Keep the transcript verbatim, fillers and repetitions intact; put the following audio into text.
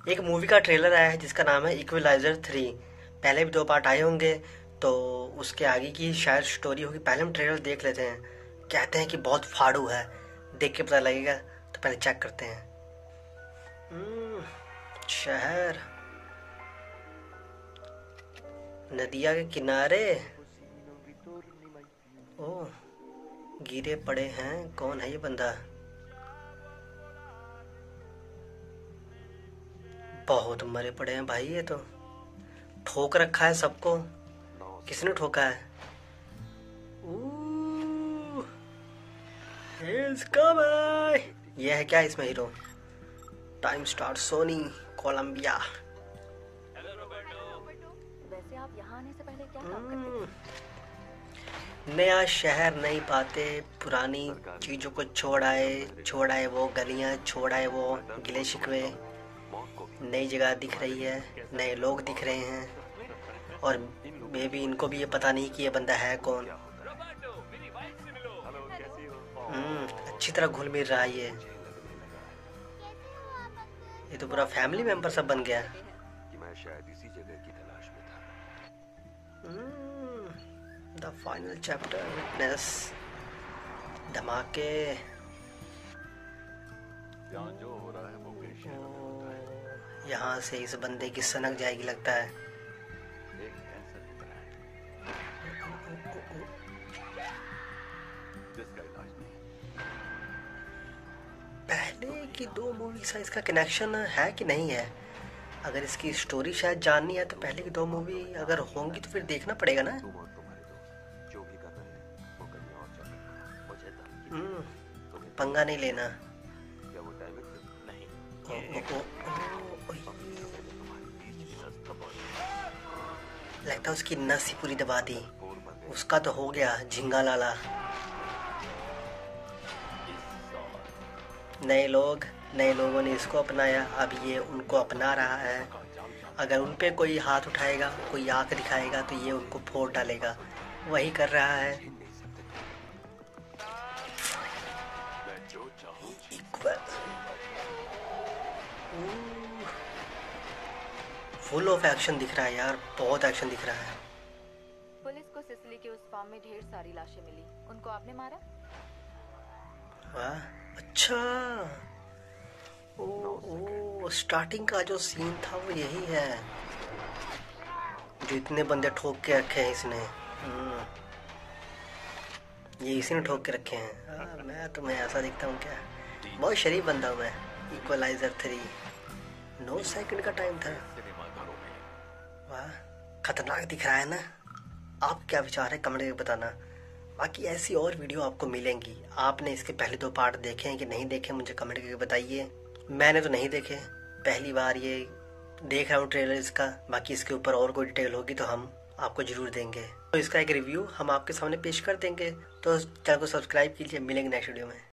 एक मूवी का ट्रेलर आया है जिसका नाम है इक्विलाइजर थ्री। पहले भी दो पार्ट आए होंगे, तो उसके आगे की शायद स्टोरी होगी। पहले हम ट्रेलर देख लेते हैं। कहते हैं कि बहुत फाड़ू है, देख के पता लगेगा, तो पहले चेक करते हैं। हम्म, शहर, नदिया के किनारे। ओह, गिरे पड़े हैं। कौन है ये बंदा? बहुत मरे पड़े हैं भाई, ये तो ठोक रखा है सबको। किसने ठोका है? Ooh, he's coming! ये है क्या इसमें hero? Time star Sony Columbia. वैसे आप यहाँ आने से पहले क्या काम करते थे? नया शहर, नई बातें, पुरानी चीजों को छोड़ आए छोड़ आए वो गलियां, छोड़ आए वो गिले शिकवे। नई जगह दिख रही है, नए लोग दिख रहे हैं, और मे भी इनको भी ये पता नहीं कि ये बंदा है कौन। हम्म, अच्छी तरह घुल मिल रहा है ये ये तो पूरा फैमिली मेंबर सब बन गया। कि मैं शायद इसी जगह की तलाश में था। द फाइनल चैप्टर, विटनेस, धमाके। यहाँ जो हो रहा है वो पेशे होता है। यहाँ से इस बंदे की सनक जाएगी लगता है। एक कैंसर की तरह जिसका इलाज नहीं। पहले की दो मूवी से इसका कनेक्शन है कि नहीं है? अगर इसकी स्टोरी शायद जाननी है तो पहले की दो मूवी अगर होंगी तो फिर देखना पड़ेगा ना। तुम और तुम्हारे दोस्त जो भी कर रहे हैं वो कहीं और चल रहे हैं। मुझे धमकी दी। हम्म, तुम्हें पंगा नहीं लेना। क्या वो टाइमिंग नहीं? ओ, ओ, ओ, ओ, ओ, तुम्हारी बीच की नस दबा लगता है उसकी नस ही पूरी दबा दी। और बंदे उसका तो हो गया झिंगा लाला। नए लोग, नए लोगों ने इसको अपनाया, अब ये उनको अपना रहा है। अगर उन पे कोई हाथ उठाएगा, कोई आंख दिखाएगा, तो ये उनको फोड़ डालेगा। वही कर रहा है। मैं जो चाहूँ इक्वल, फुल ऑफ एक्शन दिख रहा है यार, बहुत एक्शन दिख रहा है। पुलिस को सिसिली के उस फार्म में ढेर सारी लाशें मिली। उनको आपने मारा? वाह, अच्छा। ओ, ओ, स्टार्टिंग का जो सीन था वो यही है, जो इतने बंदे ठोक के रखे हैं इसने। हम्म, ये इसी ने ठोक के रखे हैं। आ, मैं तुम्हें ऐसा दिखता हूँ क्या? बहुत शरीफ बंदा हूँ मैं। इक्वलाइजर थ्री, नौ सेकंड का टाइम था। वाह, खतरनाक दिख रहा है ना? आप क्या विचार है कमेंट करके बताना। बाकी ऐसी और वीडियो आपको मिलेंगी। आपने इसके पहले दो पार्ट देखे हैं कि नहीं देखे, मुझे कमेंट करके बताइए। मैंने तो नहीं देखे, पहली बार ये देख रहा हूँ ट्रेलर इसका। बाकी इसके ऊपर और कोई डिटेल होगी तो हम आपको जरूर देंगे, तो इसका एक रिव्यू हम आपके सामने पेश कर देंगे। तो चैनल को सब्सक्राइब कीजिए। मिलेंगे नेक्स्ट वीडियो में।